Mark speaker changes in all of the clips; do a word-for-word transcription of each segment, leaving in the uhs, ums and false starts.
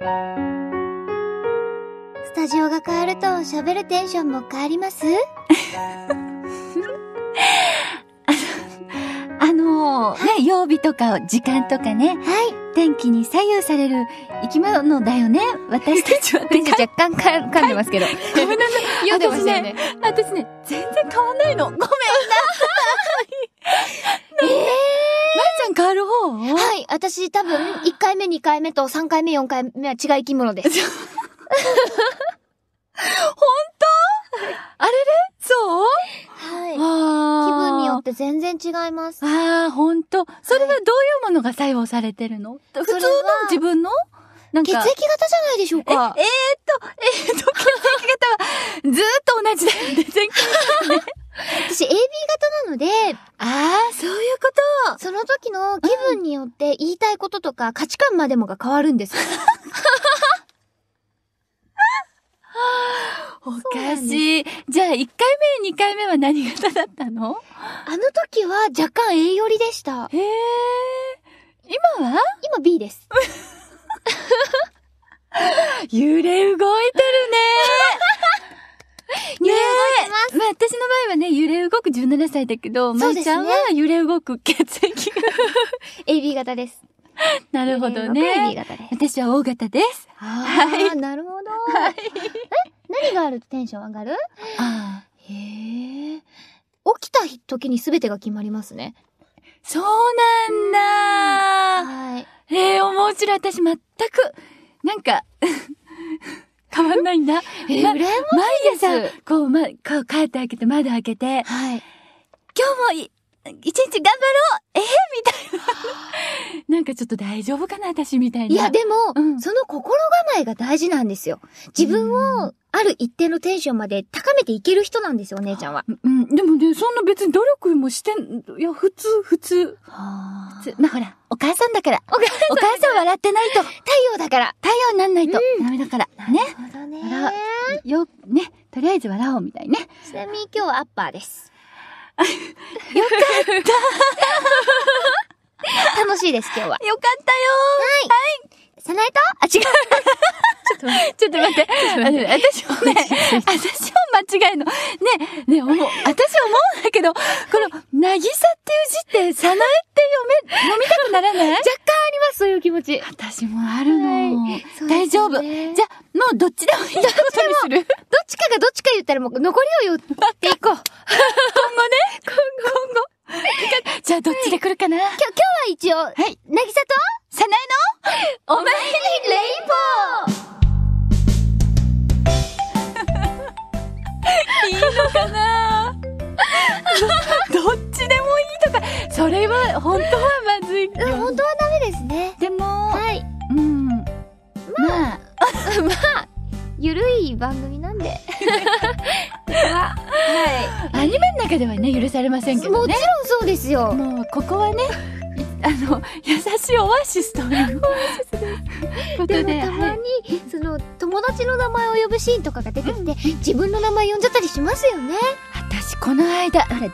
Speaker 1: スタジオが変わると喋るテンションも変わります？
Speaker 2: あのー、ね、曜日とか時間とかね、
Speaker 1: はい。
Speaker 2: 天気に左右される生き物だよね、私たちは。
Speaker 1: 私若干か噛んでますけど。
Speaker 2: ごめんなさい。
Speaker 1: 読んでましたよね。
Speaker 2: 私ね、全然変わんないの。ごめんな。
Speaker 1: えー、
Speaker 2: まいちゃん変わる方？
Speaker 1: はい。私多分、いっかいめ、にかいめとさんかいめ、よんかいめは違う生き物です。
Speaker 2: 本当？あれれ？そう？
Speaker 1: はい。気
Speaker 2: あー
Speaker 1: 分によって全然違います。
Speaker 2: ああ、ほんと。それはどういうものが作用されてるの？普通の自分のなんか
Speaker 1: 血液型じゃないでしょうか。
Speaker 2: え、えー、っと、えー、っと、血液型はずーっと同じだよね、全然ね。
Speaker 1: 私 エービー 型なので、
Speaker 2: ああ、そういうこと。
Speaker 1: その時の気分によって言いたいこととか価値観までもが変わるんですよ。
Speaker 2: おかしい。じゃあ、いっかいめ、にかいめは何型だったの？
Speaker 1: あの時は若干 A 寄りでした。
Speaker 2: へえ。今は？
Speaker 1: 今 B です。
Speaker 2: 揺れ動いてるね。
Speaker 1: 揺れ動いてます。
Speaker 2: まあ私の場合はね、揺れ動くじゅうななさいだけど、まいちゃんは揺れ動く血液が。
Speaker 1: エービー 型です。
Speaker 2: なるほどね。
Speaker 1: エービー 型です。
Speaker 2: 私は O 型です。
Speaker 1: ああ、
Speaker 2: はい、
Speaker 1: なるほど。はい、え、何があるとテンション上がる？
Speaker 2: ああ。
Speaker 1: へえ。起きた時に全てが決まりますね。
Speaker 2: そうなんだ。
Speaker 1: はい。
Speaker 2: えー、面白い。私全く、なんか、変わんないんだ。
Speaker 1: えー、ま、羨ましいです。
Speaker 2: 毎朝、こう、ま、こう、帰って開けて、窓開けて、
Speaker 1: はい。
Speaker 2: 今日もい、一日頑張ろうえー、みたいな。なんかちょっと大丈夫かな私みたいな。
Speaker 1: いや、でも、
Speaker 2: うん、
Speaker 1: その心構えが大事なんですよ。自分を、ある一定のテンションまで高めていける人なんですよ、お姉ちゃんは。
Speaker 2: うん、でもね、そんな別に努力もしてん、いや、普通、普通。
Speaker 1: は
Speaker 2: ぁ。まあ、ほら、お母さんだから。お母さん、お母さん笑ってないと。
Speaker 1: 太陽だから。
Speaker 2: 太陽になんないと。ダメだから。ね。
Speaker 1: なるほどね。
Speaker 2: 笑う。よ、ね。とりあえず笑おうみたいね。
Speaker 1: ちなみに今日はアッパーです。
Speaker 2: よかった
Speaker 1: 楽しいです、今日は。
Speaker 2: よかったよー。
Speaker 1: はい。さなえとあ、違う。ちょっと待って。
Speaker 2: ちょっと待って。あの、私もね、私も間違えの。ね、ね、思う。私思うんだけど、この、なぎさっていう字って、さなえって読め、読みたくならない？
Speaker 1: 若干あります、そういう気持ち。
Speaker 2: 私もあるの。
Speaker 1: はい、
Speaker 2: 大丈夫。じゃ、もうどっちでもいいことにする？
Speaker 1: どっちかがどっちか言ったらもう残りを言っていこう。今後ね。
Speaker 2: 今後。今後。じゃあどっちで来るかな？
Speaker 1: 今日、今日は一応、はい。なぎさと、
Speaker 2: さなえの、おまけにレインボーいいのかなど, どっちでもいいとか、それは、本当はまずい。
Speaker 1: 本当はダメですね。
Speaker 2: でも、
Speaker 1: はい。
Speaker 2: うん。まあ、まあ、
Speaker 1: まあ、ゆるい番組なんで。は、
Speaker 2: はい。アニメの中ではね、許されませんけどね。
Speaker 1: もちろんそうですよ。
Speaker 2: もう、ここはね、あの、優しいオアシスということで。
Speaker 1: でもたまに、その、友達の名前を呼ぶシーンとかが出てきて、自分の名前呼んじゃったりしますよね。
Speaker 2: 私、この間、あれ、台本って、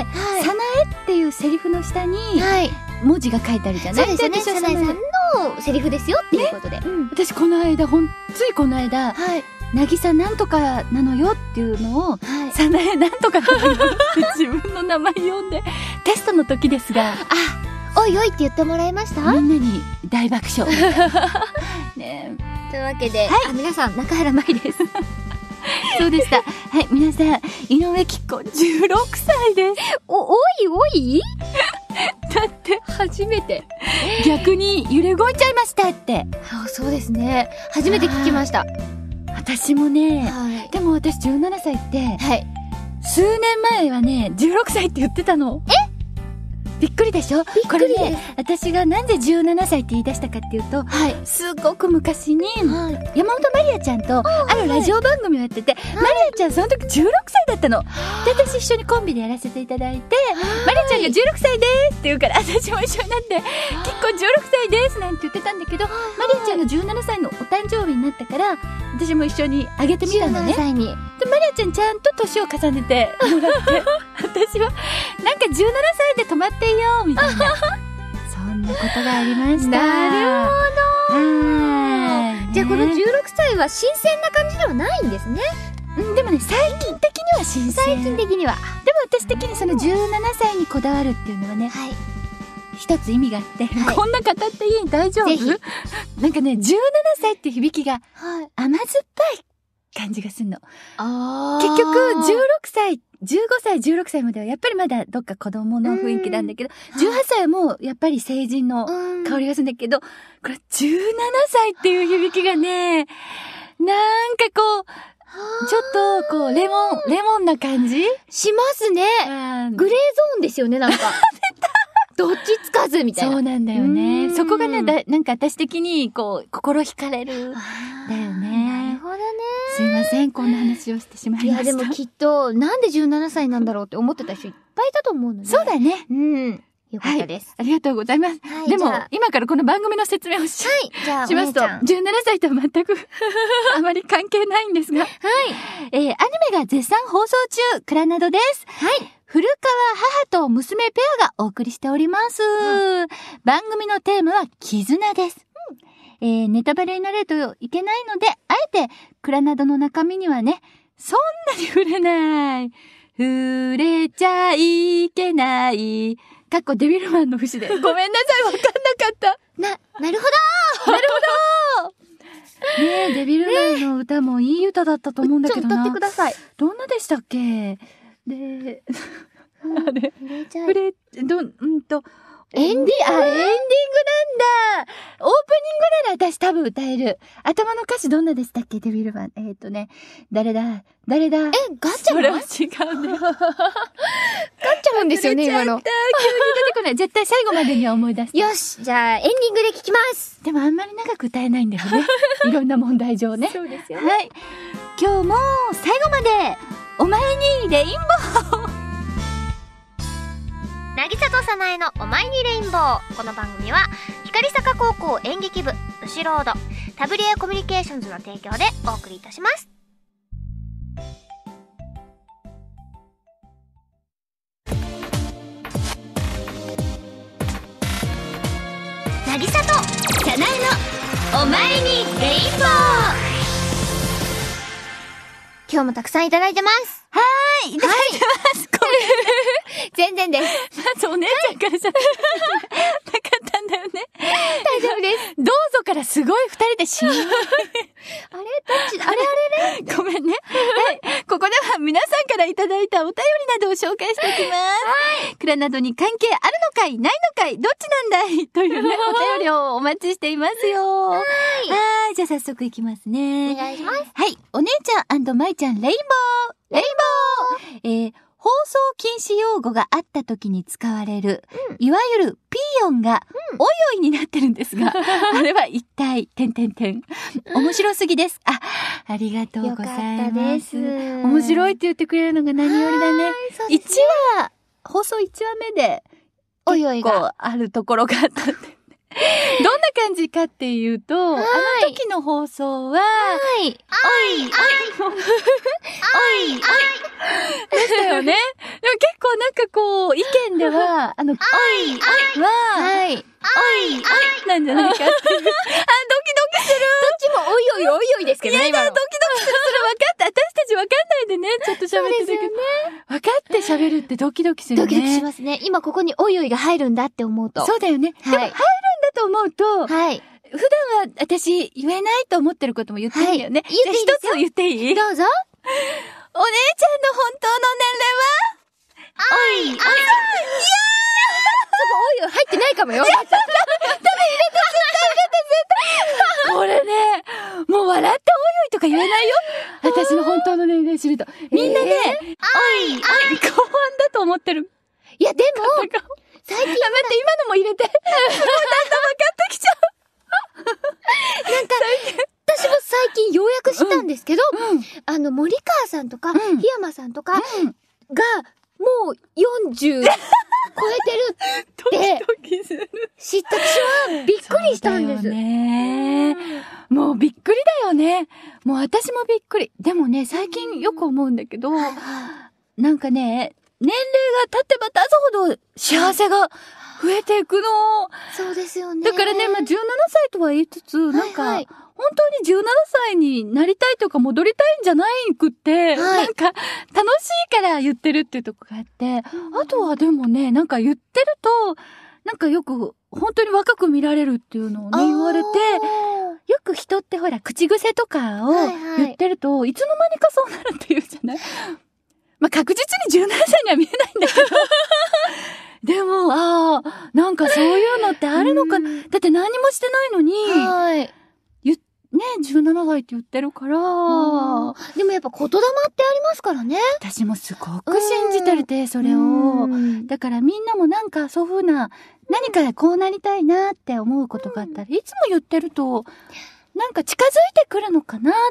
Speaker 1: はい、
Speaker 2: さなえっていうセリフの下に、
Speaker 1: はい、
Speaker 2: 文字が書いてあるじゃない？
Speaker 1: そうですよね。さなえさんのセリフですよっていうことで。
Speaker 2: ね、うん、私、この間、ほん、ついこの間、はい。なぎさなんとかなのよっていうのを、はい、さなえなんとかなのよって自分の名前読んで、テストの時ですが、
Speaker 1: あ、おいおいって言ってもらいました？
Speaker 2: みんなに大爆笑。ね、
Speaker 1: というわけで、はい、あ、皆さん、中原舞です。
Speaker 2: そうでした。はい、皆さん、井上貴子、じゅうろくさいです。
Speaker 1: お、おいおい
Speaker 2: だって、
Speaker 1: 初めて。
Speaker 2: 逆に揺れ動いちゃいましたって。
Speaker 1: あ、そうですね。初めて聞きました。
Speaker 2: 私もね、
Speaker 1: はい、
Speaker 2: でも私じゅうななさいって、
Speaker 1: はい、
Speaker 2: 数年前はね、じゅうろくさいって言ってたの。
Speaker 1: え？
Speaker 2: びっくりでしょ？
Speaker 1: びっくりです。
Speaker 2: これね、私がなんでじゅうななさいって言い出したかっていうと、はい、すごく昔に、はい、山本まりあちゃんとあるラジオ番組をやってて、はい、まりあちゃんその時じゅうろくさいだったの。で、私一緒にコンビでやらせていただいて、まりあちゃんがじゅうろくさいですって言うから、私も一緒になって、結構じゅうろくさいですなんて言ってたんだけど、まりあちゃんがじゅうななさいのお誕生日になったから、私も一緒にあげてみたのね。
Speaker 1: じゅうななさいに。
Speaker 2: で、まりあちゃんちゃんと年を重ねてもらって、私は、なんかじゅうななさいで止まっていようみたいな。そんなことがありました。
Speaker 1: なるほど。
Speaker 2: はーい。
Speaker 1: このじゅうろくさいは新鮮な感じではないんですね。
Speaker 2: うん、でもね、最近的には新鮮。
Speaker 1: 最近的には。
Speaker 2: でも私的にそのじゅうななさいにこだわるっていうのはね、はい、一つ意味があって、はい、こんな語っていい？大丈夫？ぜひ。なんかね、じゅうななさいって響きが甘酸っぱい感じがするの。あ結局じゅうろくさい、じゅうごさい、じゅうろくさいまではやっぱりまだどっか子供の雰囲気なんだけど、じゅうはっさいはもうやっぱり成人の香りがするんだけど、これじゅうななさいっていう響きがね、なんかこう、ちょっとこうレモン、レモンな感じ
Speaker 1: しますね。グレーゾーンですよね、なんか。どっちつかずみたいな。
Speaker 2: そうなんだよね。そこがね、だなんか私的にこう心惹かれるだよね。
Speaker 1: なるほどね。
Speaker 2: すいません、こんな話をしてしまいました。
Speaker 1: いやでもきっとなんでじゅうななさいなんだろうって思ってた人いっぱいいたと思うので。
Speaker 2: そうだね。
Speaker 1: うん。よかったです。
Speaker 2: はい、ありがとうございます。はい、でも今からこの番組の説明をし、はい、じゃあしますとじゅうななさいとは全くあまり関係ないんですが、はい、えー、アニメが絶賛放送中、クラナドです。はい。古川母と娘ペアがお送りしております。うん、番組のテーマは絆です。うん、えー、ネタバレになるといけないので、あえてクラナドの中身にはね、そんなに触れない。触れちゃいけない。かっこデビルマンの節で。ごめんなさい、わかんなかった。
Speaker 1: な、なるほど
Speaker 2: なるほどねえ、デビルマンの歌もいい歌だったと思うんだけどな。
Speaker 1: ちょっと歌ってください。
Speaker 2: どんなでしたっけ？で、あれ、
Speaker 1: 触れちゃい。
Speaker 2: 触れ、ど、うんと、
Speaker 1: エンディング、
Speaker 2: あ、エンディングなんだ。オープニングなら私多分歌える。頭の歌詞どんなでしたっけ、デビルマン。えっとね、誰だ誰だえ、
Speaker 1: ガッチャマン？
Speaker 2: それは違うんだよ。ガッ
Speaker 1: チャマンですよね、今の。
Speaker 2: 急に出てこない。絶対最後までには思い出す。
Speaker 1: よし、じゃあエンディングで聞きます。
Speaker 2: でもあんまり長く歌えないんだよね。いろんな問題上ね。
Speaker 1: そうですよね。
Speaker 2: はい。今日も最後まで、お前にレインボー
Speaker 1: 渚とさなえのお前にレインボー。この番組は光坂高校演劇部、ウシロード、タブリアコミュニケーションズの提供でお送りいたします。渚とさなえのお前にレインボー。今日もたくさんいただいてます。
Speaker 2: はーい、いただいてます。これ
Speaker 1: 全然です。
Speaker 2: まずお姉ちゃんから喋ってなかったんだよね。
Speaker 1: 大丈夫です。
Speaker 2: どうぞからすごい二人でシーン。あれどっ
Speaker 1: ち、あれあれれ
Speaker 2: ごめんね。はい。ここでは皆さんからいただいたお便りなどを紹介していきます。はい。クラなどに関係あるのかいないのかいどっちなんだいというね、お便りをお待ちしていますよ。はい。はい。じゃあ早速いきますね。
Speaker 1: お願いします。
Speaker 2: はい。お姉ちゃん&まいちゃんレインボーレインボーえー、放送禁止用語があった時に使われる、うん、いわゆるピーヨンが、うん、おいおいになってるんですが、あれは一体、てんてんてん。面白すぎです。あ、ありがとうございます。よかったです。面白いって言ってくれるのが何よりだね。いちわ、放送いちわめで、おいおいがあるところがあったって。どんな感じかっていうと、あの時の放送は、はい。おい、おい、おい、おい、おい。でしたよね。でも結構なんかこう、意見では、あの、おい、おいは、はい。おい、おいなんじゃないかっていう。あ、ドキドキする。
Speaker 1: どっちもおいおいおいおいですけどね、今の。
Speaker 2: ドキドキする。それ分かって、私たち分かんないでね、ちょっと喋ってるけど。分かって喋るってドキドキするね。
Speaker 1: ドキドキしますね。今ここにおいおいが入るんだって思うと。
Speaker 2: そうだよね。でも入るんだと思うと、はい。普段は私言えないと思ってることも言っていいんだよね。はい、言っていいですよ。一つ言っていい？
Speaker 1: どうぞ。お姉ちゃんの
Speaker 2: 本当の年齢はおい、おい、いやーそこ
Speaker 1: おいおい入ってないかもよ。多分入れて、絶対入れて、絶対。
Speaker 2: これね、もう笑っておいおいとか言えないよ。私の本当の年齢知ると。みんなね、えー、おい、おい、高音だと思ってる。
Speaker 1: いや、でも、
Speaker 2: 最近。待って、今のも入れて。もうだんだん分かってきちゃう。
Speaker 1: なんか、私も最近ようやく知ったんですけど、うん、あの、森川さんとか、檜山さんとかが、もうよんじゅう超えてるって知った私はびっくりしたんです。
Speaker 2: そうだよね。もうびっくりだよね。もう私もびっくり。でもね、最近よく思うんだけど、なんかね、年齢が経ってば経つほど幸せが増えていくの。
Speaker 1: そうですよね。
Speaker 2: だからね、まあ、じゅうななさいとは言いつつ、なんか、はいはい、本当にじゅうななさいになりたいとか戻りたいんじゃないくって、はい、なんか、楽しいから言ってるっていうとこがあって、うん、あとはでもね、なんか言ってると、なんかよく、本当に若く見られるっていうのをね、言われて、よく人ってほら、口癖とかを言ってると、はいはい、いつの間にかそうなるっていうじゃない？まあ、確実にじゅうななさいには見えないんだけど。でも、ああ、なんかそういうのってあるのかな。だって何もしてないのに、はい。ゆ、ね、じゅうななさいって言ってるから。でも
Speaker 1: やっぱ言霊ってありますからね。
Speaker 2: 私もすごく信じてるて、それを。だからみんなもなんかそういう風な、何かこうなりたいなって思うことがあったら、いつも言ってると、なんか近づいてくるのかなって。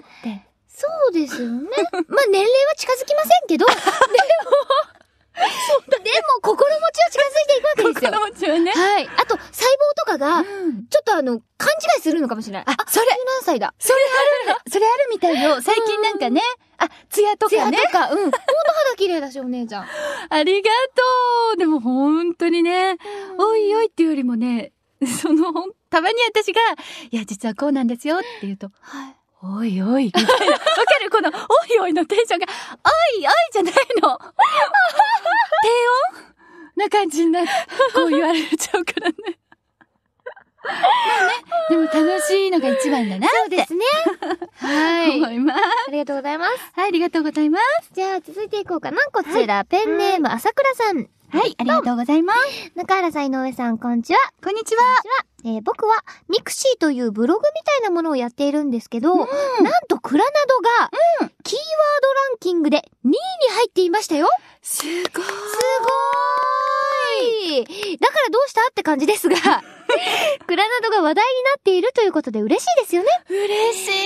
Speaker 1: そうですよね。まあ年齢は近づきませんけど、でも、でも、心持ちは近づいていくわけですよ。
Speaker 2: 心持ちはね。
Speaker 1: はい。あと、細胞とかが、ちょっとあの、勘違いするのかもしれない。あ、
Speaker 2: それ。
Speaker 1: じゅう何歳だ。
Speaker 2: それある。それあるみたいよ。最近なんかね。あ、ツヤとかね。
Speaker 1: ツヤとか、うん。ほんと肌綺麗だし、お姉ちゃん。
Speaker 2: ありがとう。でもほんとにね、おいおいっていうよりもね、その、たまに私が、いや、実はこうなんですよって言うと、はい。おいおい、みたいな。わかるこの、おいおいのテンションが、おいおいじゃないの。低音な感じになって、こう言われちゃうからね。まあね、でも楽しいのが一番だなって。
Speaker 1: そうですね。はい。
Speaker 2: 思います。
Speaker 1: ありがとうございます。
Speaker 2: はい、ありがとうございます。
Speaker 1: じゃあ続いていこうかな。こちら、はい、ペンネーム、朝倉さん。
Speaker 2: はい、ありがとうございます。
Speaker 1: 中原さん、井上さん、こんにちは。
Speaker 2: こんにちは。
Speaker 1: えー、僕は、ミクシーというブログみたいなものをやっているんですけど、うん、なんとクラナドが、うん、キーワードランキングでにいに入っていましたよ。
Speaker 2: すごーい。すご
Speaker 1: ーい。だからどうしたって感じですが、クラナドが話題になっているということで嬉しいですよね。
Speaker 2: 嬉しい。嬉しいです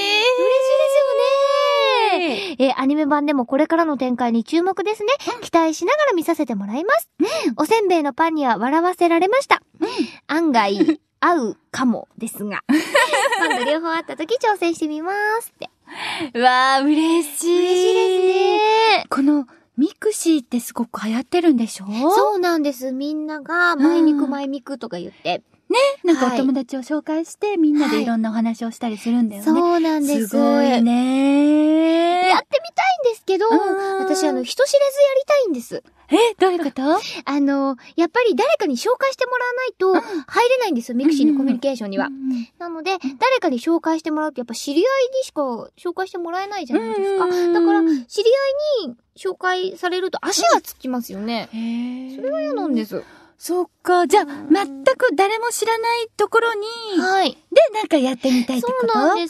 Speaker 2: よ
Speaker 1: ね。えー、アニメ版でもこれからの展開に注目ですね。うん、期待しながら見させてもらいます。うん、おせんべいのパンには笑わせられました。うん、案外、合うかもですが。今度両方あった時挑戦してみますって。
Speaker 2: うわー、嬉しい。
Speaker 1: 嬉しいですね。
Speaker 2: この、ミクシーってすごく流行ってるんでしょ？
Speaker 1: そうなんです。みんなが、マイミクマイミクとか言って。
Speaker 2: ね、なんかお友達を紹介して、はい、みんなでいろんなお話をしたりするんだよね。
Speaker 1: そうなんです。
Speaker 2: すごいね。
Speaker 1: やってみたいんですけど、私あの、人知れずやりたいんです。
Speaker 2: え、どういうこと？
Speaker 1: あの、やっぱり誰かに紹介してもらわないと入れないんですよ、ミクシーのコミュニケーションには。なので、誰かに紹介してもらうとやっぱ知り合いにしか紹介してもらえないじゃないですか。だから、知り合いに紹介されると足がつきますよね。それは嫌なんです。
Speaker 2: そっか。じゃあ、全く誰も知らないところに、
Speaker 1: はい。
Speaker 2: で、なんかやってみたいってこと？
Speaker 1: そうなんです。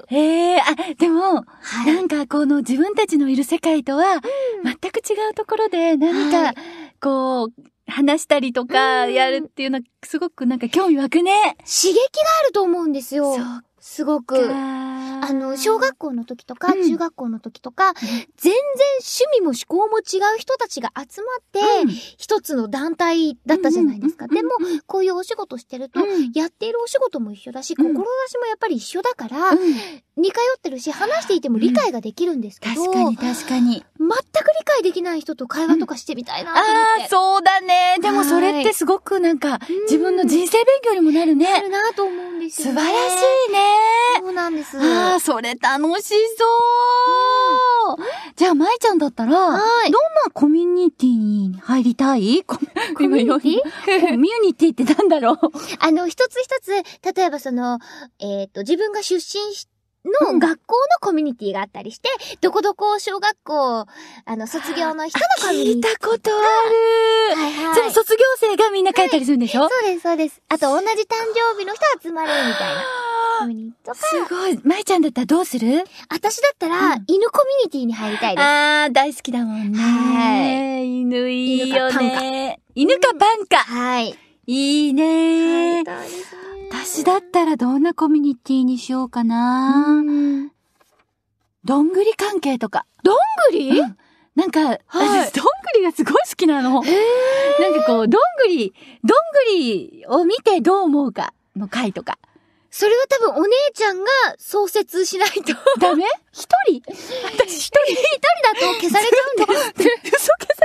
Speaker 2: へえ、あ、でも、はい、なんかこの自分たちのいる世界とは、全く違うところで何か、はい、こう、話したりとかやるっていうのは、すごくなんか興味湧くね。
Speaker 1: 刺激があると思うんですよ。
Speaker 2: そう。
Speaker 1: すごく。あの、小学校の時とか、中学校の時とか、うん、全然趣味も思考も違う人たちが集まって、うん、一つの団体だったじゃないですか。でも、こういうお仕事してると、うん、やっているお仕事も一緒だし、志もやっぱり一緒だから、うん、似通ってるし、話していても理解ができるんですけど、
Speaker 2: 確かに確かに。
Speaker 1: 全く理解できない人と会話とかしてみたいなと思って。
Speaker 2: ああ、そうだね。でもそれってすごくなんか、自分の人生勉強にもなるね。
Speaker 1: なるなと思うんですよね。
Speaker 2: 素晴らしいね。
Speaker 1: そうなんです。
Speaker 2: ああ、それ楽しそう。うん、じゃあ、舞ちゃんだったら、はい、どんなコミュニティに入りたい？コミュニティ？コミュニティってなんだろう？
Speaker 1: あの、一つ一つ、例えばその、えっと、自分が出身し、の学校のコミュニティがあったりして、うん、どこどこ小学校、あの、卒業の人のコミュニティ。
Speaker 2: 聞いたことある。はいはい。その卒業生がみんな書いたりするんでしょ？はい、
Speaker 1: そうです、そうです。あと、同じ誕生日の人集まるみたいな。コミュニティとか。
Speaker 2: すごい。舞ちゃんだったらどうする？
Speaker 1: 私だったら、うん、犬コミュニティに入りたいです。
Speaker 2: あー、大好きだもんね。はい。犬いいよね。犬かパンか。
Speaker 1: はい。
Speaker 2: いいね。
Speaker 1: 入りたいですね。
Speaker 2: 私だったらどんなコミュニティにしようかな。うん、どんぐり関係とか。
Speaker 1: どんぐり？
Speaker 2: うん、なんか、はい、私どんぐりがすごい好きなの。へー。なんかこう、どんぐり、どんぐりを見てどう思うかの回とか。
Speaker 1: それは多分お姉ちゃんが創設しないと。
Speaker 2: ダメ？一人？私一人。
Speaker 1: 一人だと消されちゃうんだって。
Speaker 2: 嘘消され、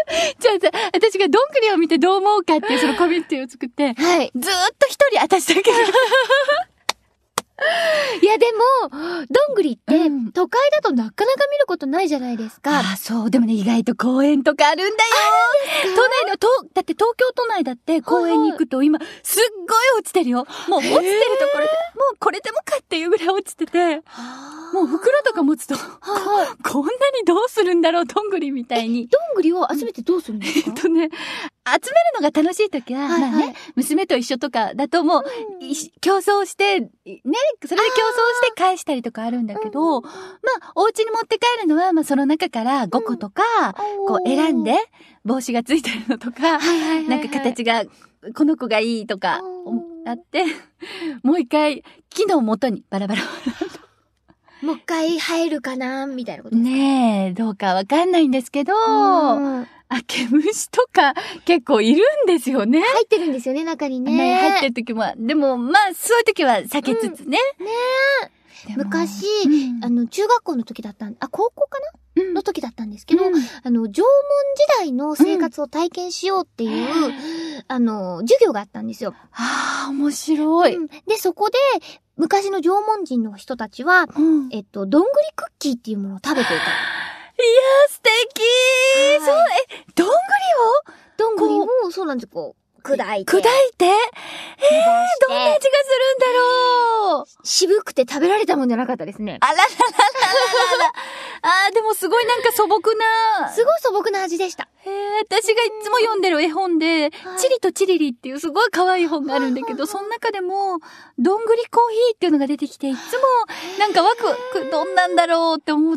Speaker 2: じゃあさ、私がどんぐりを見てどう思うかっていうそのコミュニティを作って、
Speaker 1: はい。
Speaker 2: ずーっと一人私だけ。
Speaker 1: いやでも、どんぐりって、うん、都会だとなかなか見ることないじゃないですか。
Speaker 2: ああ、そう。でもね、意外と公園とかあるんだよ。
Speaker 1: あるんですか？
Speaker 2: 都内の、と、だって東京都内だって公園に行くと今、すっごい落ちてるよ。もう落ちてるところで、もうこれでもかっていうぐらい落ちてて、もう袋とか持つと、こ, こんなにどうするんだろう、どんぐりみたいに。
Speaker 1: どんぐりを集めてどうするんですか？
Speaker 2: えっとね、集めるのが楽しいときは、はいはい、まあね、娘と一緒とかだともう、うん、競争して、ね、それで競争して返したりとかあるんだけど、うん、まあ、お家に持って帰るのは、まあ、その中からごことか、うん、こう選んで、帽子がついてるのとか、はいはいはいはい、なんか形が、この子がいいとか、あって、もう一回、木の元にバラバラ。
Speaker 1: もう一回入るかなみたいなことですか？
Speaker 2: ねえ、どうかわかんないんですけど、あ、毛虫とか結構いるんですよね。
Speaker 1: 入ってるんですよね、中にね。
Speaker 2: ね、入ってる時も。でも、まあ、そういう時は避けつつね。
Speaker 1: うん、ねえ。昔、うん、あの、中学校の時だったん、あ、高校かな、うん、の時だったんですけど、うん、あの、縄文時代の生活を体験しようっていう、うん、あの、授業があったんですよ。
Speaker 2: ああ、面白い、
Speaker 1: うん。で、そこで、昔の縄文人の人たちは、うん、えっと、どんぐりクッキーっていうものを食べていた。いや
Speaker 2: ー、素敵ー、そう、え、どんぐりを
Speaker 1: どんぐりを、そうなんです、こう。砕いて。
Speaker 2: 砕いてえー、どんな味がするんだろう。
Speaker 1: 渋くて食べられたもんじゃなかったですね。
Speaker 2: あらららららら。あー、でもすごいなんか素朴な。
Speaker 1: すごい素朴な味でした。
Speaker 2: へー、私がいつも読んでる絵本で、はい、チリとチリリっていうすごい可愛い本があるんだけど、その中でも、どんぐりコーヒーっていうのが出てきて、いつもなんかワクワク、どんなんだろうって思って、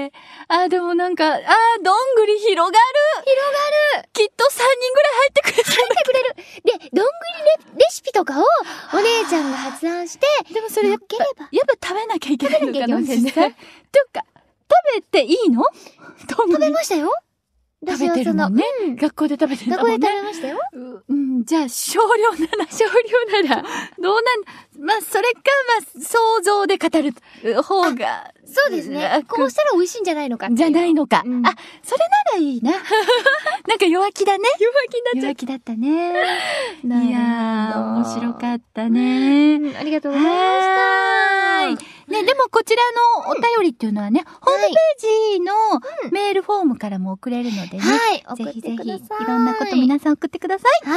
Speaker 2: あー、でもなんか、あー、どんぐり広がる。
Speaker 1: 広がる。
Speaker 2: きっとさんにんぐらい入ってくれる。
Speaker 1: 入ってくれる。で、どんぐり レ, レシピとかをお姉ちゃんが発案して、
Speaker 2: でもそれやっぱ、やっぱ食べなきゃいけないのかな、先生。というか、食べていいの？
Speaker 1: 食べましたよ。
Speaker 2: 食べてるもんね、うん。学校で食べてるもんね。
Speaker 1: 学校で食べましたよ。
Speaker 2: うん、じゃあ少量なら、少量なら、どうなん、まあ、それか、まあ、想像で語る方が。
Speaker 1: そうですね。こうしたら美味しいんじゃないのかって。
Speaker 2: じゃないのか。うん、あ、それならいいな。なんか弱気だね。
Speaker 1: 弱気になっちゃう。
Speaker 2: 弱気だったね。いやー、面白かったね、
Speaker 1: うん。ありがとうございました。
Speaker 2: ね、でもこちらのお便りっていうのはね、うん、ホームページのメールフォームからも送れるのでね。
Speaker 1: はい。
Speaker 2: ぜひぜひ、いろんなこと皆さん送ってください。
Speaker 1: はい。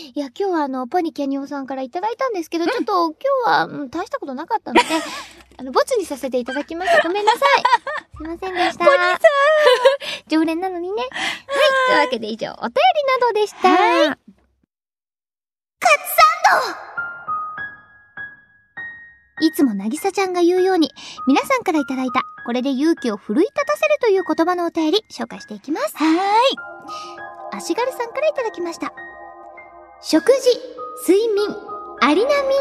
Speaker 1: いや、今日はあの、ポニキャニオさんからいただいたんですけど、うん、ちょっと今日は、うん、大したことなかったので、あの、ボツにさせていただきました。ごめんなさい。すいませんでした。
Speaker 2: ポニさん
Speaker 1: 常連なのにね。はい。というわけで以上、お便りなどでした。はい。カツサンドいつもなぎさちゃんが言うように、皆さんからいただいた、これで勇気を奮い立たせるという言葉のお便り、紹介していきます。
Speaker 2: はーい。
Speaker 1: 足軽さんからいただきました。食事、睡眠、アリナミン。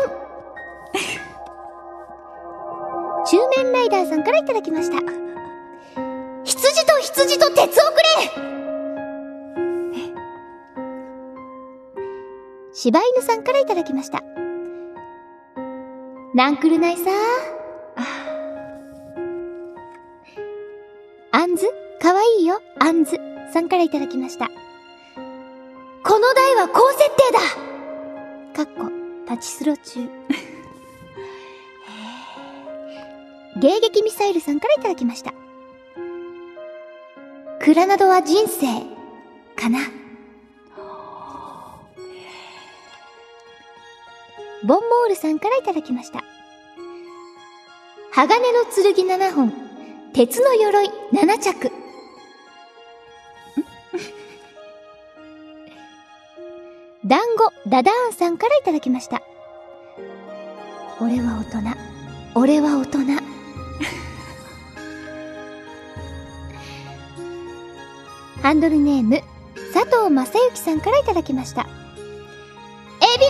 Speaker 1: 中面ライダーさんからいただきました。羊と羊と鉄をくれ。柴犬さんからいただきました。なんくるないさー。あんずかわいいよ、あんずさんからいただきました。この台は高設定だかっこ、立ちスロ中。迎撃ミサイルさんからいただきました。クラナドは人生かな。ボンモールさんからいただきました。鋼の剣ななほん、鉄の鎧なな着。団子ダダーンさんからいただきました。俺は大人、俺は大人。ハンドルネーム佐藤正幸さんからいただきました。エビドリ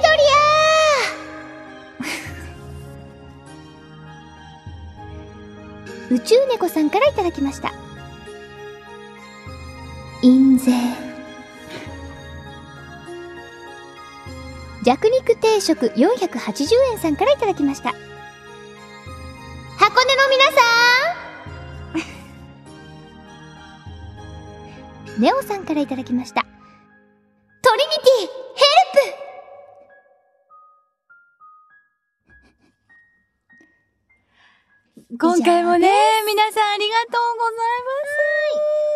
Speaker 1: アー宇宙猫さんからいただきました。印税弱肉定食よんひゃくはちじゅうえんさんからいただきました。箱根の皆さんネオさんからいただきました。トリニティ、ヘル
Speaker 2: プ今回もね、皆さんありがとうございます。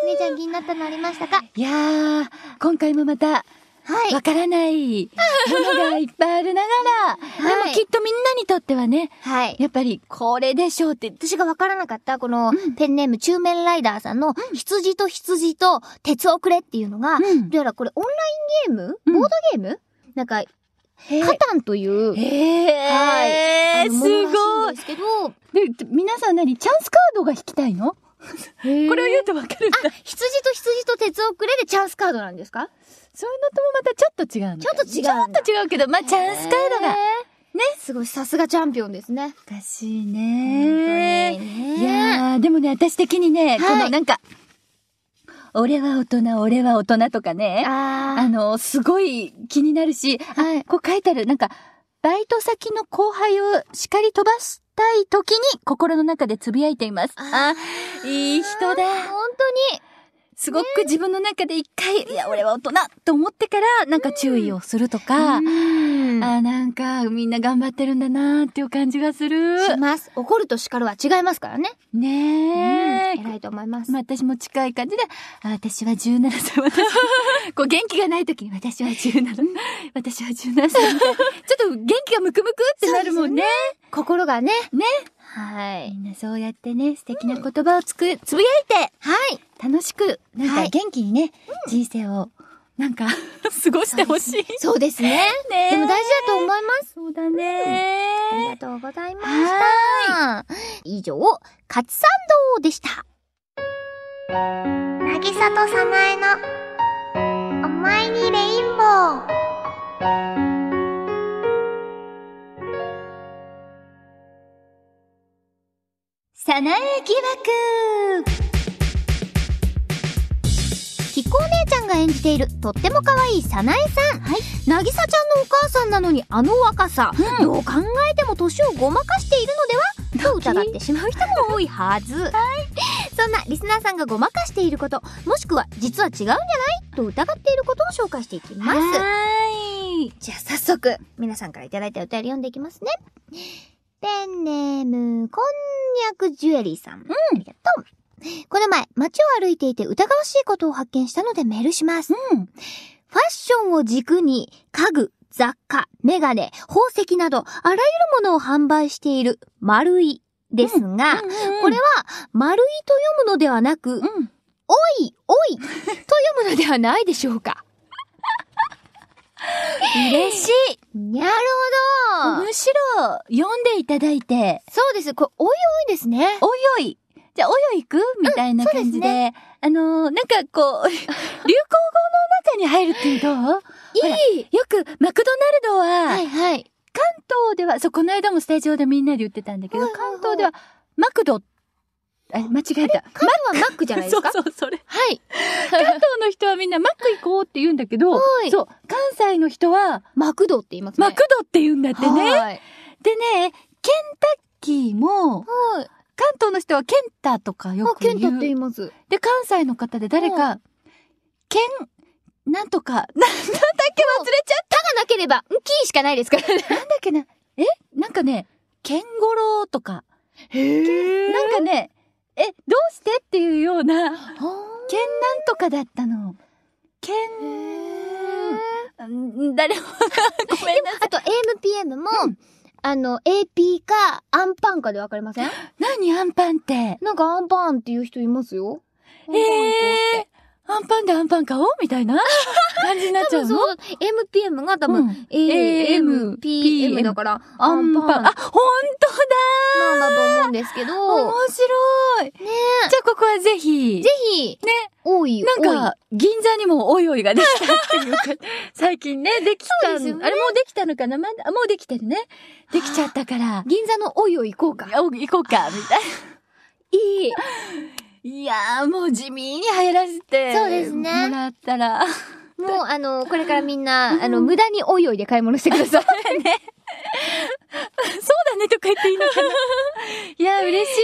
Speaker 1: お姉ちゃん気になったのありましたか？
Speaker 2: いやー、今回もまた、
Speaker 1: はい。
Speaker 2: わからないものがいっぱいあるながら、
Speaker 1: はい
Speaker 2: でもきっとみんなにとってはね、
Speaker 1: はい。
Speaker 2: やっぱりこれでしょうって、
Speaker 1: 私がわからなかった、この、
Speaker 2: うん
Speaker 1: ペンネーム中面ライダーさんの、羊と羊と鉄をくれっていうのが、
Speaker 2: うん
Speaker 1: どうやらこれオンラインゲーム、
Speaker 2: うん
Speaker 1: ボードゲームなんか、カタンという、
Speaker 2: へ
Speaker 1: はい。
Speaker 2: ー、す
Speaker 1: あのものらしい
Speaker 2: ごい。
Speaker 1: んですけど、
Speaker 2: で、皆さん何チャンスカードが引きたいの？これを言うとわかるんだ。
Speaker 1: 羊と羊と鉄をくれでチャンスカードなんですか？
Speaker 2: そういうのともまたちょっと違うの。
Speaker 1: ちょっと違うんだ
Speaker 2: ちょっと違うけど、まあ、チャンスカードが。
Speaker 1: ね。すごい、さすがチャンピオンですね。
Speaker 2: おかしい
Speaker 1: 本
Speaker 2: ね。
Speaker 1: 当にね。
Speaker 2: いやー、でもね、私的にね、
Speaker 1: はい
Speaker 2: このなんか、俺は大人、俺は大人とかね、あ
Speaker 1: あ
Speaker 2: の、すごい気になるし、
Speaker 1: ー。はい。
Speaker 2: こう書いてある、なんか、バイト先の後輩を叱り飛ばしたい時に心の中でつぶやいています。
Speaker 1: あ
Speaker 2: あ、いい人だ。
Speaker 1: 本当に。
Speaker 2: すごく自分の中で一回、いや、俺は大人と思ってから、なんか注意をするとか、
Speaker 1: うん
Speaker 2: あ、なんか、みんな頑張ってるんだなーっていう感じがする。
Speaker 1: します。怒ると叱るは違いますからね。
Speaker 2: ねえ。
Speaker 1: うん偉いと思います。
Speaker 2: まあ私も近い感じで、あ私はじゅうななさい、私は、こう元気がない時に私はじゅうなな、私はじゅうななさいみたいな。ちょっと元気がムクムクってなるもんね。
Speaker 1: 心がね。
Speaker 2: ね。
Speaker 1: はい。
Speaker 2: みんなそうやってね、素敵な言葉をつく、つぶやいて、
Speaker 1: はい。
Speaker 2: 楽しく、なん
Speaker 1: はい
Speaker 2: か元気にね、人生を、なんか、過ごしてほしい。
Speaker 1: そうですね。
Speaker 2: ね
Speaker 1: でも大事だと思います。
Speaker 2: そうだね
Speaker 1: ありがとうございました。以上、カツサンドでした。なぎさとさなえの、お前にレインボー。
Speaker 2: さなえ疑惑。
Speaker 1: ひっこお姉ちゃんが演じているとっても可愛いさなえさん。はい。なぎさちゃんのお母さんなのにあの若さ。
Speaker 2: うん
Speaker 1: どう考えても年をごまかしているのではと疑ってしまう人も多いはず。はい。そんなリスナーさんがごまかしていること、もしくは実は違うんじゃないと疑っていることを紹介していきます。
Speaker 2: はーい。
Speaker 1: じゃあ早速、皆さんからいただいたお便り読んでいきますね。ペンネーム、こんにゃくジュエリーさん。うん。ありがとう。この前、街を歩いていて疑わしいことを発見したのでメールします。
Speaker 2: うん。
Speaker 1: ファッションを軸に家具、雑貨、メガネ、宝石など、あらゆるものを販売している丸いですが、
Speaker 2: うんうんうん
Speaker 1: これは丸いと読むのではなく、
Speaker 2: うん。
Speaker 1: おい、おいと読むのではないでしょうか。
Speaker 2: 嬉しい。
Speaker 1: なるほど。
Speaker 2: むしろ、読んでいただいて、
Speaker 1: そうです。これ、おいおいですね。
Speaker 2: おいおい。じゃあ、おいおい行くみたいな感じで、
Speaker 1: そうです
Speaker 2: あのー、なんかこう、流行語の中に入るっていうどうほら
Speaker 1: いい。
Speaker 2: よく、マクドナルドは、
Speaker 1: はいはい。
Speaker 2: 関東では、そう、この間もスタジオでみんなで言ってたんだけど、
Speaker 1: はいはいはい
Speaker 2: 関東では、マクド、あ、間違えた。
Speaker 1: 関東はマックじゃないですか。
Speaker 2: そうそう、それ。
Speaker 1: はい。
Speaker 2: 関東の人はみんなマック行こうって言うんだけど、
Speaker 1: はい
Speaker 2: そう、関西の人は、
Speaker 1: マクドって言いますね。
Speaker 2: マクドって言うんだってね。
Speaker 1: はい。
Speaker 2: でね、ケンタッキーも、
Speaker 1: はい。
Speaker 2: 関東の人はケンタとかよ
Speaker 1: あ、
Speaker 2: く言う。
Speaker 1: ケンタって言います。
Speaker 2: で、関西の方で誰か、ケン、なんとか、な、なんだっけ忘れちゃっ
Speaker 1: たがなければ、んキーしかないですからね。
Speaker 2: た。なんだっけな。えなんかね、ケンゴロウとか。
Speaker 1: へ
Speaker 2: なんかね、え、どうしてっていうような、ケンなん
Speaker 1: は
Speaker 2: とかだったの。ケン、ん誰も、ごめんなさい。
Speaker 1: あと エーエムピーエム も、あの、エーピー か、アンパンかで分かりません？
Speaker 2: 何アンパンって。
Speaker 1: なんかアンパンっていう人いますよ。
Speaker 2: ええー、アンパンでアンパン買おうみたいな感じになっちゃうの。
Speaker 1: そう、エーエムピーエム が多分、
Speaker 2: うん
Speaker 1: エーエムピーエム だから、
Speaker 2: アンパン。あ、ほんとだ
Speaker 1: なんだと思うんですけど、
Speaker 2: 面白い。
Speaker 1: ね
Speaker 2: じゃあここはぜひ。
Speaker 1: ぜひ、
Speaker 2: ね。
Speaker 1: おい、
Speaker 2: なんか、銀座にもおいおいができたっていうか、最近ね、できた、
Speaker 1: そうですよね
Speaker 2: あれもうできたのかなまだ、もうできてるね。できちゃったから。
Speaker 1: 銀座のおいおい行こうか。
Speaker 2: お行こうか、みたい
Speaker 1: いい。
Speaker 2: な。いやー、もう地味に入らせて。
Speaker 1: そうですね
Speaker 2: もらったら。
Speaker 1: もう、あの、これからみんな、あの、無駄においおいで買い物してください。
Speaker 2: ね。そうだねとか言っていいのかな。いや、嬉しいわ。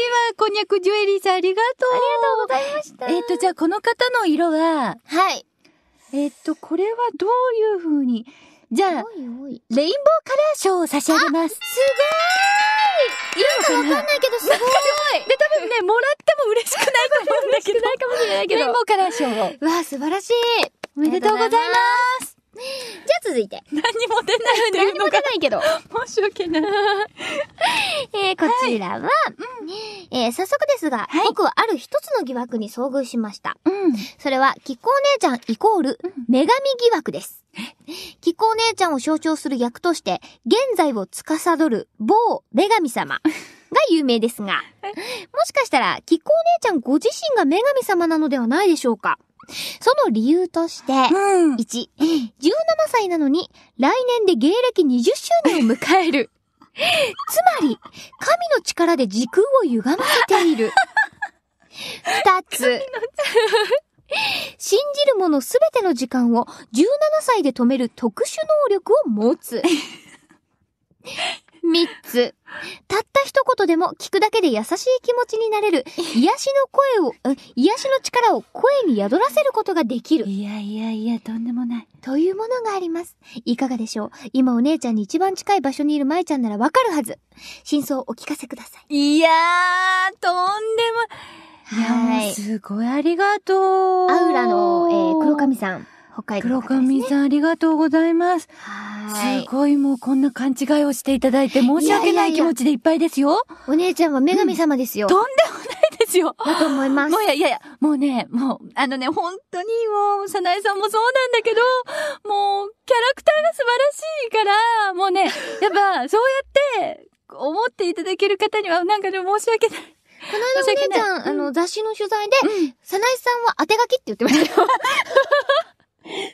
Speaker 2: こんにゃくジュエリーさんありがとう。
Speaker 1: ありがとうございました。
Speaker 2: えっと、じゃあこの方の色は、
Speaker 1: はい。
Speaker 2: えっと、これはどういう風に、じゃあ、
Speaker 1: おいおい
Speaker 2: レインボーカラー賞を差し上げます。
Speaker 1: すごーい。いいかわかんないけどすごい。
Speaker 2: で、多分ね、もらっても嬉しくないと思うんだけど。
Speaker 1: 嬉しくないかもしれないけど。
Speaker 2: レインボーカラー賞を。
Speaker 1: うわあ、素晴らしい。
Speaker 2: おめでとうございます。
Speaker 1: じゃあ続いて。
Speaker 2: 何も出ないっていう
Speaker 1: 何も
Speaker 2: のが
Speaker 1: 出ないけど。
Speaker 2: 申し訳ない。
Speaker 1: えー、こちらは、えー、早速ですが、
Speaker 2: はい
Speaker 1: 僕はある一つの疑惑に遭遇しました。
Speaker 2: うん。
Speaker 1: それは、キッコー姉ちゃんイコール、女神疑惑です。キッコー姉ちゃんを象徴する役として、現在を司る某女神様が有名ですが、もしかしたら、キッコー姉ちゃんご自身が女神様なのではないでしょうか。その理由として、
Speaker 2: うん。
Speaker 1: いち、じゅうななさいなのに、来年で芸歴にじゅっしゅうねんを迎える。つまり、神の力で時空を歪ませている。二つ、信じる者すべての時間をじゅうななさいで止める特殊能力を持つ。三つ、たった一言でも聞くだけで優しい気持ちになれる、癒しの声を、え癒しの力を声に宿らせることができる。
Speaker 2: いやいやいや、とんでもない。
Speaker 1: というものがあります。いかがでしょう？今お姉ちゃんに一番近い場所にいる舞ちゃんならわかるはず。真相をお聞かせください。
Speaker 2: いやー、とんでも、いや、もうすごいありがとう。
Speaker 1: アウラの、えー、黒神さん。北海道の
Speaker 2: 黒
Speaker 1: 方ですね。
Speaker 2: 神さんありがとうございます。
Speaker 1: は
Speaker 2: すごいもうこんな勘違いをしていただいて申し訳ない気持ちでいっぱいですよ。
Speaker 1: お姉ちゃんは女神様ですよ。
Speaker 2: とんでもないですよ。
Speaker 1: だと思います。
Speaker 2: もういやいやいや、もうね、もう、あのね、本当にもう、さなえさんもそうなんだけど、もう、キャラクターが素晴らしいから、もうね、やっぱ、そうやって、思っていただける方には、なんかね、申し訳ない。
Speaker 1: この間お姉ちゃん、
Speaker 2: うん、
Speaker 1: あの、雑誌の取材で、
Speaker 2: うん、
Speaker 1: さなえさんは当て書きって言ってましたよ。
Speaker 2: どうし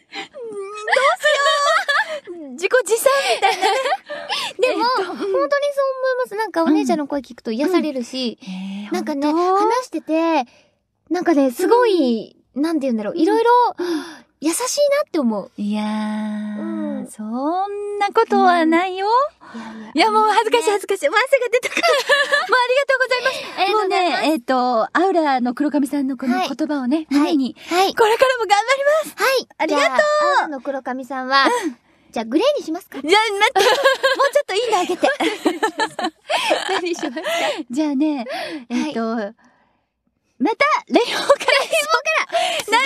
Speaker 2: よう自己自賛みたいなね。
Speaker 1: でも、
Speaker 2: えっと、
Speaker 1: 本当にそう思います。なんかお姉ちゃんの声聞くと癒されるし、
Speaker 2: うんえー、
Speaker 1: なんかね、話してて、なんかね、すごい、うん、なんて言うんだろう、いろいろ、優しいなって思う。
Speaker 2: いやー、
Speaker 1: うん、
Speaker 2: そんなことはないよ。うん、いやいや、いやもう恥ずかしい恥ずかしい。もう汗が出たから。もうありがとうございます。もうね、えっと、アウラの黒神さんのこの言葉をね、はい、胸に、はい、これからも頑張ります。
Speaker 1: はい。
Speaker 2: ありがとう。
Speaker 1: アウラの黒神さんは、うん、じゃあグレーにしますか？
Speaker 2: じゃあ待って、もうちょっといいのあげて。
Speaker 1: 何しますか？
Speaker 2: じゃあね、えっと、はい、また、レインボーから、レインボーから、何にも出ないけど、レインボーから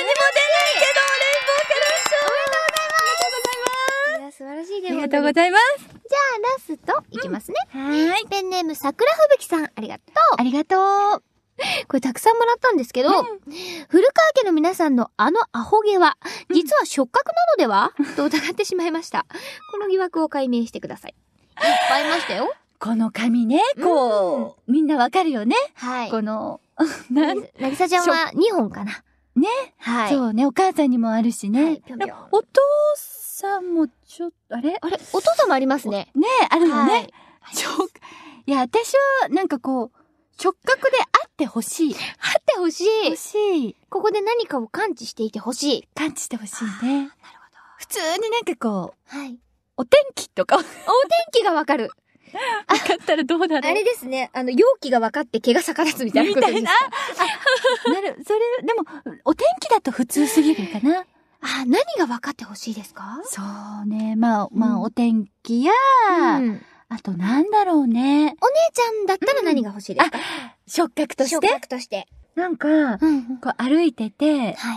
Speaker 1: いや、素晴らしいゲ
Speaker 2: ーム。ありがとうございます。
Speaker 1: じゃあ、ラスト、いきますね。
Speaker 2: うん、はーい。
Speaker 1: ペンネーム、桜吹雪さん、ありがとう。
Speaker 2: ありがとう。
Speaker 1: これたくさんもらったんですけど、うん、古川家の皆さんのあのアホ毛は、実は触覚なのでは、うん、と疑ってしまいました。この疑惑を解明してください。いっぱいいましたよ。
Speaker 2: この髪ね、こう、うん、みんなわかるよね。
Speaker 1: はい。
Speaker 2: この、
Speaker 1: ななぎさちゃんはにほんかな。
Speaker 2: ね。
Speaker 1: はい。
Speaker 2: そうね、お母さんにもあるしね。はい、ぴょんぴょん。お父さんもちょっと、あれ
Speaker 1: あれお父さんもありますね。
Speaker 2: ね、あるよね。はい、
Speaker 1: ちょ
Speaker 2: いや、私は、なんかこう、触覚であってほしい。
Speaker 1: あってほしい。
Speaker 2: 欲しい。
Speaker 1: ここで何かを感知していてほしい。
Speaker 2: 感知してほしいね。なるほど。普通になんかこう、はい。お天気とか。お天
Speaker 1: 気がわかる。
Speaker 2: わかったらどうだろう。
Speaker 1: あれですね。あの、容器が分かって毛が逆立つみたいなことですか。みたい
Speaker 2: な。あ、なる。それ、でも、お天気だと普通すぎるかな。
Speaker 1: あ、何が分かってほしいですか？
Speaker 2: そうね。まあ、まあ、お天気や、うん、あとなんだろうね。
Speaker 1: お姉ちゃんだったら何が欲しいですか？うん、
Speaker 2: あ、触覚として
Speaker 1: 触覚として。
Speaker 2: なんか、うんうん、こう歩いてて、はい。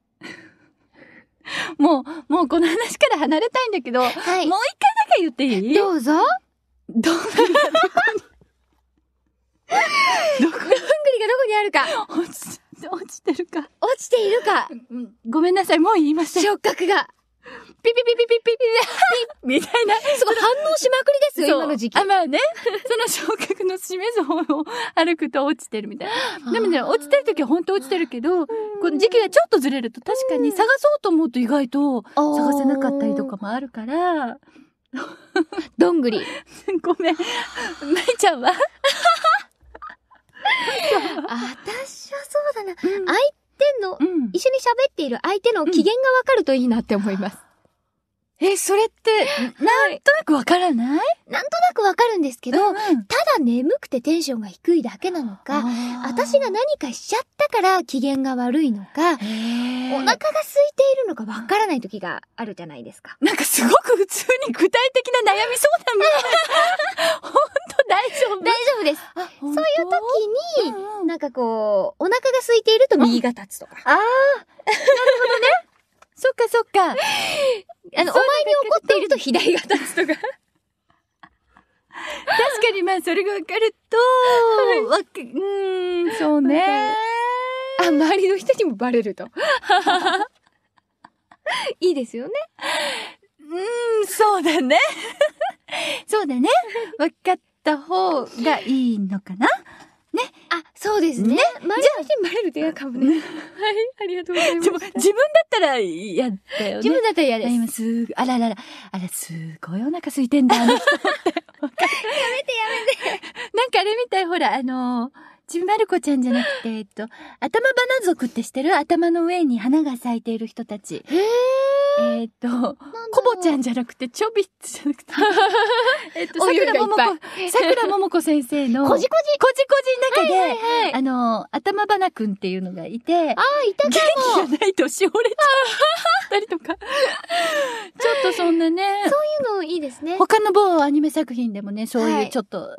Speaker 2: もう、もうこの話から離れたいんだけど、はい、もう一回だけ言っていい？
Speaker 1: どうぞ。
Speaker 2: どんぐりがどこに
Speaker 1: どこどんぐりがどこにあるか。
Speaker 2: 落ち、落ちてるか。
Speaker 1: 落ちているか。
Speaker 2: うん、ごめんなさい、もう言いません。
Speaker 1: 触覚が。
Speaker 2: ピピピピピピピピみたいな。
Speaker 1: すごい反応しまくりですよ、今の時期。
Speaker 2: あ、まあね。その触覚の示す方を歩くと落ちてるみたいな。でもね、落ちてる時は本当落ちてるけど、この時期がちょっとずれると確かに探そうと思うと意外と探せなかったりとかもあるから、
Speaker 1: どんぐり。
Speaker 2: ごめん。まいちゃんは
Speaker 1: 私はそうだな。うん、相手の、うん、一緒に喋っている相手の機嫌がわかるといいなって思います。
Speaker 2: え、それって、なんとなくわからない？
Speaker 1: なんとなくわかるんですけど、
Speaker 2: うんうん、
Speaker 1: ただ眠くてテンションが低いだけなのか、私が何かしちゃったから機嫌が悪いのか、お腹が空いているのかわからない時があるじゃないですか。
Speaker 2: なんかすごく普通に具体的な悩み相談みたいな。ほんと大丈夫？
Speaker 1: 大丈夫です。そういう時に、
Speaker 2: うんうん、
Speaker 1: なんかこう、お腹が空いていると右が立つとか。
Speaker 2: ああ、なるほどね。そっかそっか。
Speaker 1: あの、お前に怒っていると左が立つとか。
Speaker 2: 確かにまあそれがわかると、わか、うーん、そうね。
Speaker 1: あ、周りの人にもバレると。いいですよね。
Speaker 2: うーん、そうだね。そうだね。わかった方がいいのかな？ね。
Speaker 1: あ、そうですね。
Speaker 2: ね。
Speaker 1: 周りの人にバレると嫌かもね。はい、ありがとうございます。
Speaker 2: でも、自分だったら嫌だよね。
Speaker 1: 自分だったら嫌です。
Speaker 2: 今すぐ、あららら、あら、すごいお腹空いてんだ、あの人って。やめてやめて。なんかあれみたい、ほら、あのー、ちびまる子ちゃんじゃなくて、えっと、頭花族って知ってる？頭の上に花が咲いている人たち。
Speaker 1: へー。
Speaker 2: えっと、コボちゃんじゃなくて、チョビッツじゃなくて、えっと、桜ももこ、桜ももこ先生の、
Speaker 1: こじこじ
Speaker 2: こじこじの中で、
Speaker 1: はいはいはい、
Speaker 2: あの、頭花くんっていうのがいて、
Speaker 1: ああ、いたかも。
Speaker 2: 元気がないとしおれちゃったりとか。ちょっとそんなね。
Speaker 1: そういうのいいですね。
Speaker 2: 他の某アニメ作品でもね、そういうちょっと、はい、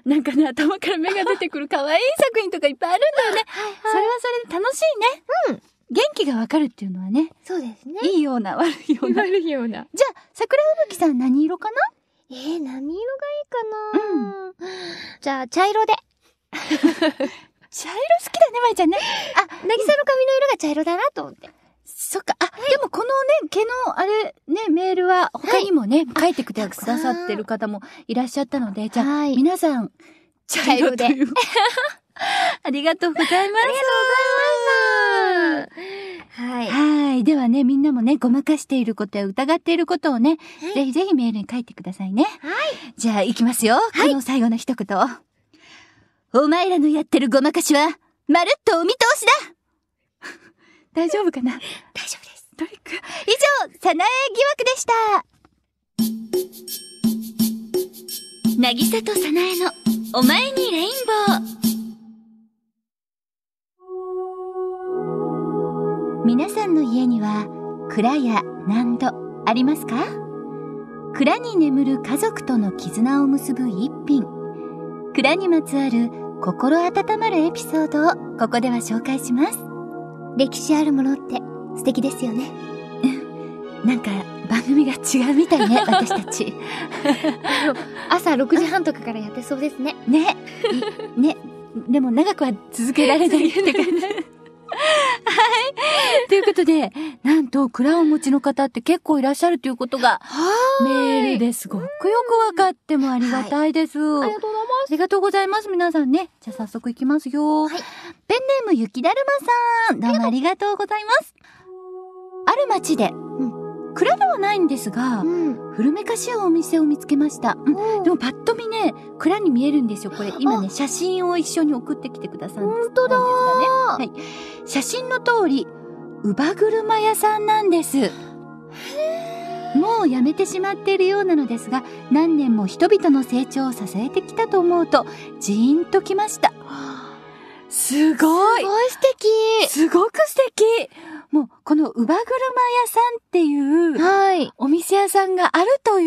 Speaker 2: なんかね、頭から目が出てくる可愛い作品とかいっぱいあるんだよね。はいはい、それはそれで楽しいね。うん。元気がわかるっていうのはね。
Speaker 1: そうですね。
Speaker 2: いいような、悪いような。
Speaker 1: 悪いような。
Speaker 2: じゃあ、桜吹雪さん何色かな？
Speaker 1: えー、何色がいいかな？うん。じゃあ、茶色で。
Speaker 2: 茶色好きだね、まいちゃんね。
Speaker 1: あ、渚の髪の色が茶色だなと思って。
Speaker 2: そっか。あ、はい、でもこのね、毛のあれ、ね、メールは他にもね、はい、書いてくださってる方もいらっしゃったので、じゃあ、はい、皆さん、茶色で。ありがとうございます。ありがとうございます。はい。はい。ではね、みんなもね、ごまかしていることや疑っていることをね、はい、ぜひぜひメールに書いてくださいね。はい。じゃあ、行きますよ。はい、この最後の一言。お前らのやってるごまかしは、まるっとお見通しだ大丈夫かな？
Speaker 1: 大丈夫です。
Speaker 2: トリック。以上、さなえ疑惑でした。なぎさとさなえの、お前にレインボー。皆さんの家には蔵や納戸ありますか？蔵に眠る家族との絆を結ぶ一品。蔵にまつわる心温まるエピソードをここでは紹介します。
Speaker 1: 歴史あるものって素敵ですよね。
Speaker 2: なんか番組が違うみたいね、私たち。
Speaker 1: 朝ろくじはんとかからやってそうですね。
Speaker 2: ね。ね。でも長くは続けられないって感じ。はい。ということで、なんと、蔵をお持ちの方って結構いらっしゃるということが、メールですごくよくわかってもありがたいです。
Speaker 1: はい、ありがとうございます。
Speaker 2: ありがとうございます。皆さんね。じゃあ早速いきますよ。はい。ペンネームゆきだるまさん。どうもありがとうございます。ある町で、うん、蔵ではないんですが、うん、古めかしいお店を見つけました。うん、でもパッと見ね、蔵に見えるんですよ。これ今ね、写真を一緒に送ってきてくださるんです。
Speaker 1: 本当だー。
Speaker 2: はい。写真の通り、乳母車屋さんなんです。もうやめてしまっているようなのですが、何年も人々の成長を支えてきたと思うと、ジーンときました。すごい。
Speaker 1: すごい素敵。
Speaker 2: すごく素敵。もう、この乳母車屋さんっていう、はい。お店屋さんがあるという、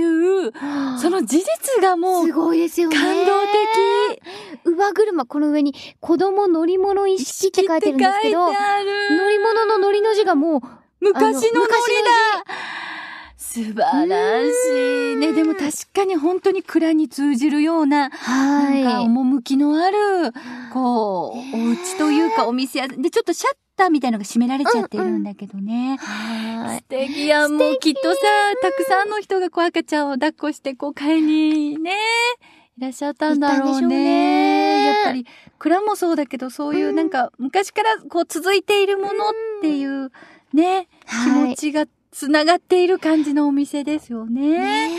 Speaker 2: はあ、その事実がもう、
Speaker 1: すごいですよね。
Speaker 2: 感動的。
Speaker 1: 乳母車、この上に、子供乗り物意識って書いてるんですけど、乗り物の乗りの字がもう、
Speaker 2: 昔の乗りだ。素晴らしいね。でも確かに本当に蔵に通じるような、はい。なんか趣のある、こう、お家というかお店屋で、ちょっとシャッターみたいなのが閉められちゃってるんだけどね。うんうん、素敵や、もうきっとさ、たくさんの人がこう赤ちゃんを抱っこして、こう買いにね、いらっしゃったんだろうね。ね、やっぱり、蔵もそうだけど、そういうなんか、昔からこう続いているものっていうね、うん、気持ちが、つながっている感じのお店ですよね。
Speaker 1: ね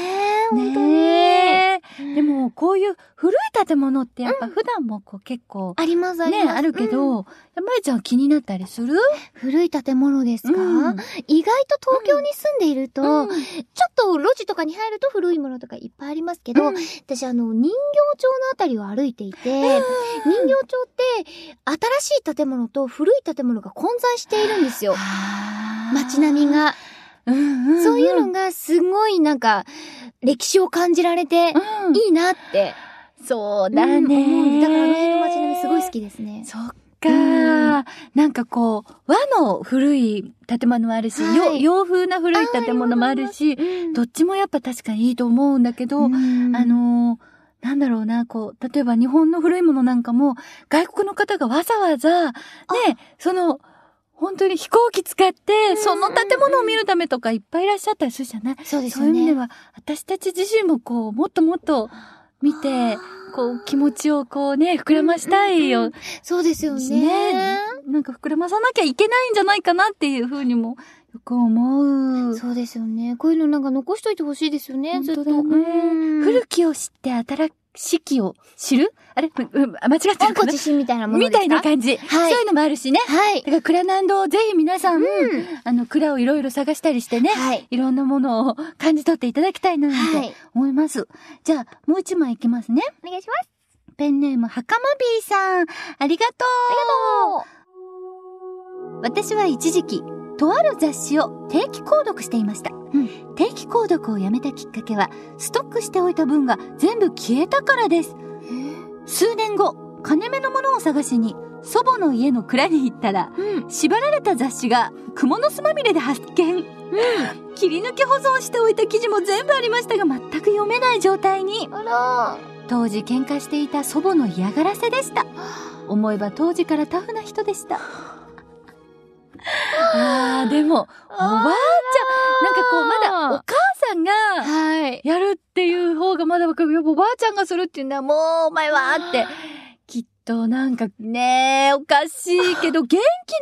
Speaker 1: 本当に。
Speaker 2: ねえ。でも、こういう古い建物ってやっぱ普段もこう結構、
Speaker 1: ありますあります。
Speaker 2: ね、あるけど、まゆちゃん気になったりする？
Speaker 1: 古い建物ですか？意外と東京に住んでいると、ちょっと路地とかに入ると古いものとかいっぱいありますけど、私あの、人形町のあたりを歩いていて、人形町って新しい建物と古い建物が混在しているんですよ。街並みが。そういうのがすごいなんか、歴史を感じられて、いいなって。
Speaker 2: そうだね、
Speaker 1: うん。だからあの辺の街並みすごい好きですね。
Speaker 2: そっか、うん、なんかこう、和の古い建物もあるし、はい、洋風な古い建物もあるし、うん、どっちもやっぱ確かにいいと思うんだけど、うん、あのー、なんだろうな、こう、例えば日本の古いものなんかも、外国の方がわざわざ、ね、その、本当に飛行機使って、その建物を見るためとかいっぱいいらっしゃったりするじゃない？
Speaker 1: そうですよね。
Speaker 2: そういう意味では、私たち自身もこう、もっともっと見て、こう、気持ちをこうね、膨らましたいよ。
Speaker 1: そうですよね。
Speaker 2: ね。なんか膨らまさなきゃいけないんじゃないかなっていうふうにも、よく思う。
Speaker 1: そうですよね。こういうのなんか残しといてほしいですよね、ずっと。
Speaker 2: 古きを知って新しきを知る？あれ、うん、間違ってるかな？
Speaker 1: 温故知新みたいなものですか？
Speaker 2: みたいな感じ。はい。そういうのもあるしね。はい。だから、蔵南堂、ぜひ皆さん、うん、あの、蔵をいろいろ探したりしてね。はい。いろんなものを感じ取っていただきたいな、なんて思います。はい、じゃあ、もう一枚いきますね。
Speaker 1: お願いします。
Speaker 2: ペンネーム、はかまビーさん。ありがとう。ありがとう。私は一時期、とある雑誌を定期購読していました。うん、定期購読をやめたきっかけは、ストックしておいた分が全部消えたからです。数年後、金目のものを探しに祖母の家の蔵に行ったら、うん、縛られた雑誌が蜘蛛の巣まみれで発見、うん、切り抜き保存しておいた記事も全部ありましたが全く読めない状態に。あら、当時喧嘩していた祖母の嫌がらせでした。思えば当時からタフな人でした。あー、でもおばあちゃんなんかこうまだお母さんがやるっていう方がまだわかるよ。おばあちゃんがするっていうのはもうお前はってきっとなんかね、おかしいけど元気な証拠だよ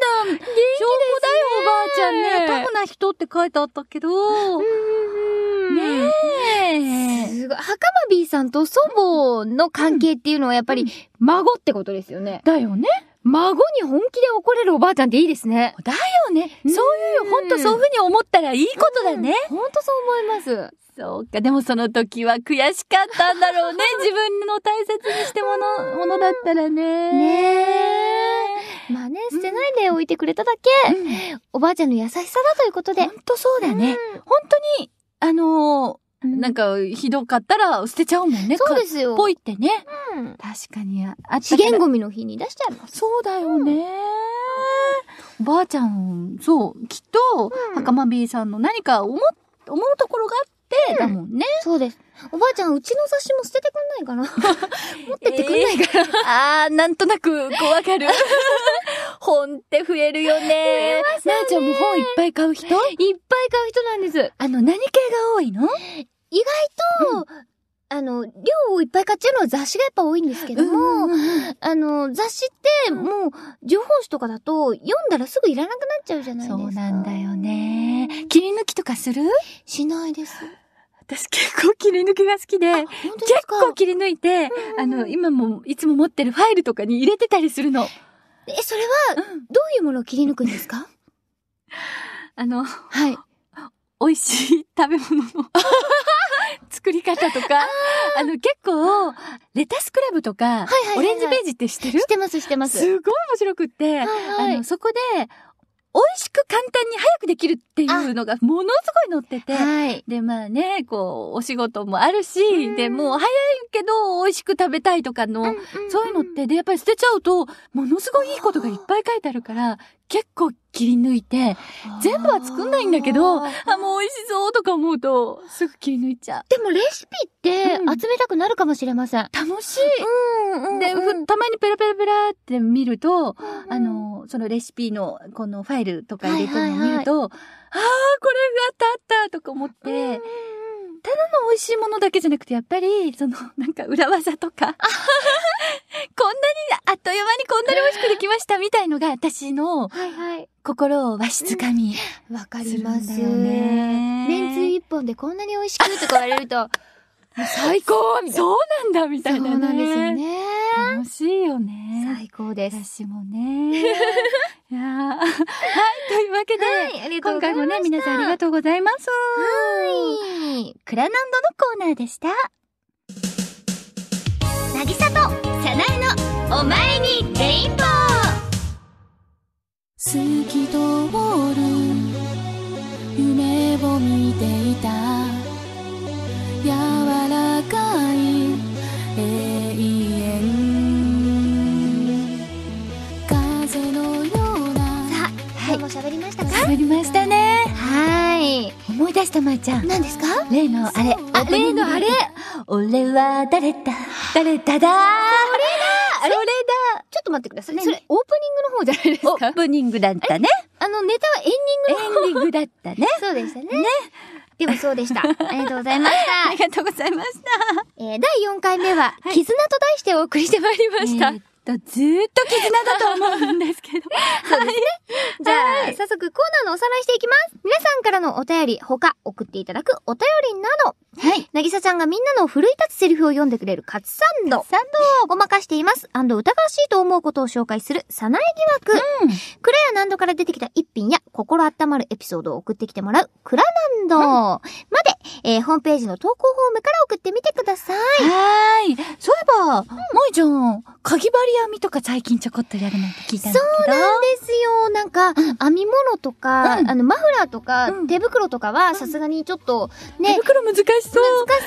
Speaker 2: おばあちゃんね。タフな人って書いてあったけど。ねえ。
Speaker 1: すごい。はかまビーさんと祖母の関係っていうのはやっぱり孫ってことですよね。
Speaker 2: だよね。
Speaker 1: 孫に本気で怒れるおばあちゃんっていいですね。
Speaker 2: だよね。そういう、ほんとそういう風に思ったらいいことだね。
Speaker 1: ほんとそう思います。
Speaker 2: そうか。でもその時は悔しかったんだろうね。自分の大切にしてもの、ものだったらね。
Speaker 1: ねえ。まあね、捨てないで置いてくれただけ、うん、おばあちゃんの優しさだということで。
Speaker 2: ほんとそうだね。うん、本当に、あのー、なんか、ひどかったら捨てちゃうもんね。
Speaker 1: そうですよ。
Speaker 2: ぽいってね。
Speaker 1: うん。
Speaker 2: 確かに、あ
Speaker 1: 資源ゴミの日に出しちゃいます。
Speaker 2: そうだよね。うん、おばあちゃん、そう、きっと、うん、はかまビーさんの何か思、思うところがあって、だもんね、
Speaker 1: うん。そうです。おばあちゃん、うちの雑誌も捨ててくんないかな持ってってくんないかな、えー、
Speaker 2: あー、なんとなく、こうわかる。本って増えるよね。なあちゃんも本いっぱい買う人？いっぱい
Speaker 1: 買う人なんです。
Speaker 2: あの、何系が多いの？
Speaker 1: 意外と、うん、あの、量をいっぱい買っちゃうのは雑誌がやっぱ多いんですけども、あの、雑誌ってもう、情報誌とかだと読んだらすぐいらなくなっちゃうじゃないですか。
Speaker 2: そうなんだよね。切り抜きとかする？
Speaker 1: しないです。
Speaker 2: 私結構切り抜きが好きで、結構切り抜いて、うん、あの、今もいつも持ってるファイルとかに入れてたりするの。
Speaker 1: え、それは、どういうものを切り抜くんですか？
Speaker 2: あの、
Speaker 1: はい。
Speaker 2: 美味しい食べ物の作り方とか、あ, あの結構、レタスクラブとか、はいはいはいはい、オレンジページって知ってる？
Speaker 1: 知ってます、知ってます。
Speaker 2: すごい面白くって、はいはい、あの、そこで、美味しく簡単に早くできるっていうのがものすごい載ってて、はい、で、まあね、こう、お仕事もあるし、で、もう早いけど美味しく食べたいとかの、うんうんうん、そういうのって、で、やっぱり捨てちゃうと、ものすごいいいことがいっぱい書いてあるから、結構切り抜いて、全部は作んないんだけど、あ、もう美味しそうとか思うと、すぐ切り抜いちゃう。
Speaker 1: でもレシピって集めたくなるかもしれません。
Speaker 2: うん、楽しい。うんうんうん、で、たまにペラペラペラって見ると、うんうん、あの、そのレシピのこのファイルとか入れてるのを見ると、はいはいはい、あー、これがあったあったとか思って、うんうん、ただの美味しいものだけじゃなくて、やっぱり、その、なんか裏技とか、こんなに、あっという間にこんなに美味しくできましたみたいのが、私の、心をわしづかみ。
Speaker 1: わかります。めんつゆ一本でこんなに美味しくとか言われると、 最高みたいな。
Speaker 2: そうなんだみたいなね。
Speaker 1: そうなんですよね。
Speaker 2: 楽しいよね。
Speaker 1: 最高です。
Speaker 2: 私もね。いやーはい、というわけで、
Speaker 1: はい、ありがとう
Speaker 2: 今回
Speaker 1: ございました。
Speaker 2: もね、皆さんありがとうございます。
Speaker 1: はい。
Speaker 2: クラナンドのコーナーでした。なぎさとさなえのお前にレインボー。透き通る夢を見ていた柔らかい永遠風のような。
Speaker 1: さあ、今日も喋りましたか？
Speaker 2: 喋りましたね。
Speaker 1: はい。
Speaker 2: 思い出したまーちゃん。
Speaker 1: 何ですか？
Speaker 2: 例のあれ。
Speaker 1: あ、例のあれ。
Speaker 2: 俺は誰だ誰だだそれだ
Speaker 1: それだちょっと待ってください。それ、オープニングの方じゃないですか？
Speaker 2: オープニングだったね。
Speaker 1: あの、ネタはエンディングの方。
Speaker 2: エンディングだったね。
Speaker 1: そうでしたね。ね。でもそうでした。ありがとうございました。
Speaker 2: ありがとうございました。
Speaker 1: えー、だいよんかいめは、はい、絆と題してお送りしてまいりました。
Speaker 2: えーずーっと絆だと思うんですけど。
Speaker 1: そうですね。じゃあ、はい、早速コーナーのおさらいしていきます。皆さんからのお便り、他送っていただくお便りなど、はい。なぎさちゃんがみんなの奮い立つセリフを読んでくれるカツサンド。カツサンドをごまかしています。アンド疑わしいと思うことを紹介するさなえ疑惑。うん。クラやナンドから出てきた一品や心温まるエピソードを送ってきてもらうクラナンド、うん、まで、えー、ホームページの投稿フォームから送ってみてください。
Speaker 2: はーい。そういえば、うん、もいちゃん、かぎ針編みとか最近ちょこっとやるなんて聞いたんだけど。
Speaker 1: そうなんですよ。なんか、うん、編み物とか、うん、あの、マフラーとか、うん、手袋とかはさすがにちょっと、ね。
Speaker 2: 手袋難しそう。難しそう、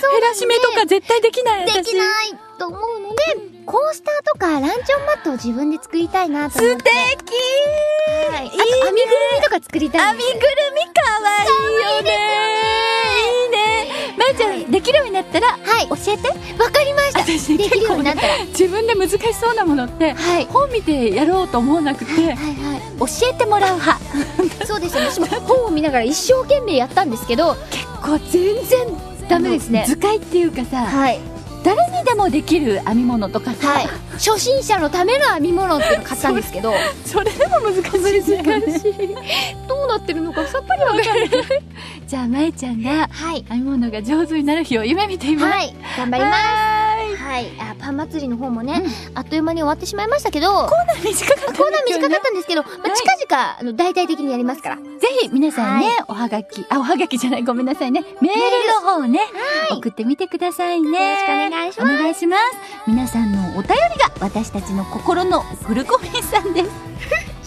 Speaker 2: ね。減らし目とか絶対できない。
Speaker 1: できないと思うので、コースターとかランチョンマットを自分で作りたいなと思って。
Speaker 2: 素敵ー、
Speaker 1: はい。あと、編みぐるみとか作りたい。
Speaker 2: 編みぐるみかわいいよねー。いいね。まーちゃん、はい、できるようになったら、はい、教えて。
Speaker 1: わかりました。
Speaker 2: 私、
Speaker 1: できるようになったら。
Speaker 2: 自分で難しそうなものって、はい、本見てやろうと思わなくて、はいはいはい、教えてもらう派。そうですよね。
Speaker 1: 私も本を見ながら一生懸命やったんですけど、
Speaker 2: 結構全然ダメですね。図解っていうかさ、はい、誰にでもできる編み物とかさ、はい、
Speaker 1: 初心者のための編み物っていうのを買ったんですけど
Speaker 2: それでも難しいですよね。
Speaker 1: 難しい。どうなってるのかさっぱりわからない。
Speaker 2: じゃあまえちゃんが編み物が上手になる日を夢見ています。
Speaker 1: はい、頑張ります。はい、あ、パン祭りの方もね、うん、あっという間に終わってしまいましたけど、コー
Speaker 2: ナー短かったんですよね。
Speaker 1: コーナー短かったんですけど、まあ、近々、あの、大々的にやりますから。ぜ
Speaker 2: ひ、皆さんね、はい、おはがき、あ、おはがきじゃない、ごめんなさいね。メールの方ね、はい、送ってみてくださいね。
Speaker 1: よろしくお願いします。
Speaker 2: お願いします。皆さんのお便りが、私たちの心のグルコミンさんです。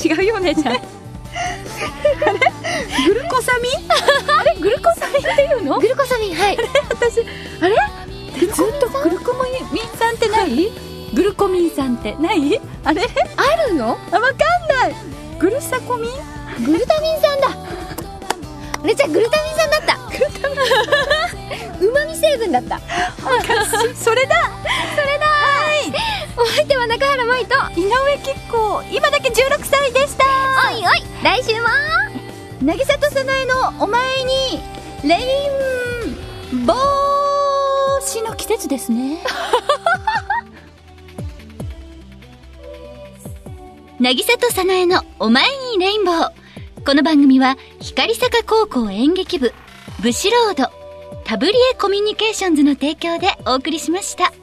Speaker 2: 違うよね、じゃん。あれグルコサミンあれグルコサミンっていうの？
Speaker 1: グルコサミン、はい。
Speaker 2: あれ私、あれずっとグルコミンさんってないグルコミンさんってないあれ
Speaker 1: あるの？
Speaker 2: あ、わかんない。グルサコミン
Speaker 1: グルタミンさんだ。あれじゃグルタミンさんだった。グルタミン旨味成分だった。
Speaker 2: それだそれだ。はい。
Speaker 1: お相手は中原舞と
Speaker 2: 井上貴子、今だけじゅうろくさいでした。
Speaker 1: おいおい、来週も
Speaker 2: 渚とさなえのお前にレインボーしの季節ですね。渚とさなえのお前にレインボー。この番組は光坂高校演劇部、ブシロード、タブリエコミュニケーションズの提供でお送りしました。